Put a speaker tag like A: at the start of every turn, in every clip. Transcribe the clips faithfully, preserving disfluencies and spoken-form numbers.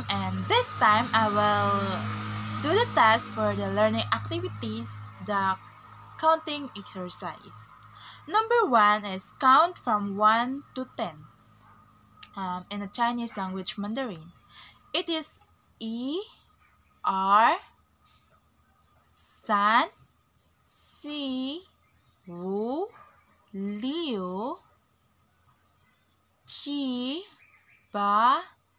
A: welcome, and this time I will do the task for the learning activities, the counting exercise. Number one is count from one to ten. Um, in the Chinese language Mandarin, it is yi, er, san, si, wu, liu, qi, ba,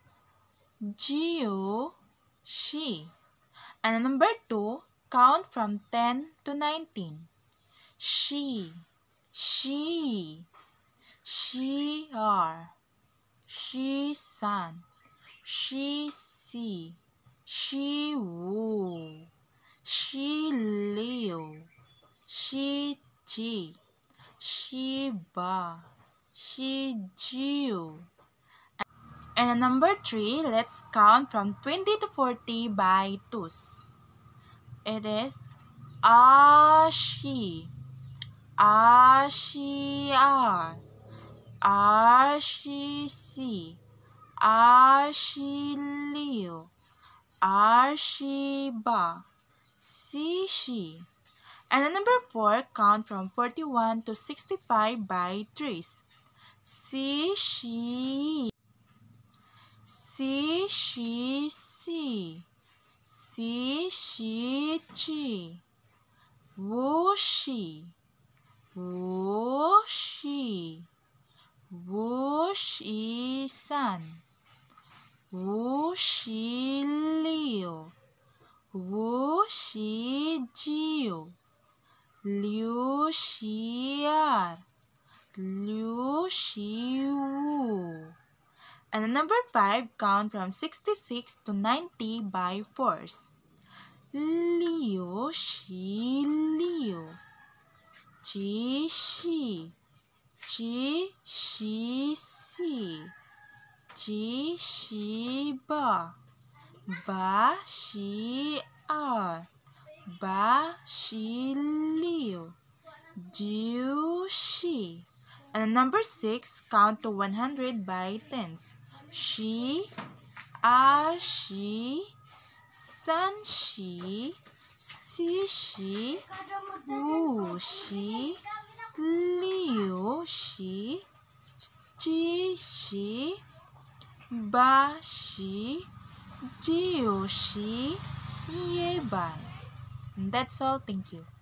A: jiu, shi. And number two, count from ten to nineteen. She, she, she are, she san, she si, she wu, she liu, she ji, she ba, she jiu. And number three, let's count from twenty to forty by twos. It is a she, a she are, a she si, a she liu, a she ba, si she. And number four, count from forty-one to sixty-five by threes. Si she, si she si, si she chi, wu shi, wu shi, wu shi san, wu shi liu, wu shi jiu, liu shi er, liu shi wu. And number five, count from sixty-six to ninety by fours. Liu shi liu, ji shi, ji shi si, ji shi ba, ba shi er, ba shi liu, jiu shi. And number six, count to one hundred by tens. She, er she, san she, si she, wu she, liu she, ji she, ba she, jiu she, ye bai. And that's all. Thank you.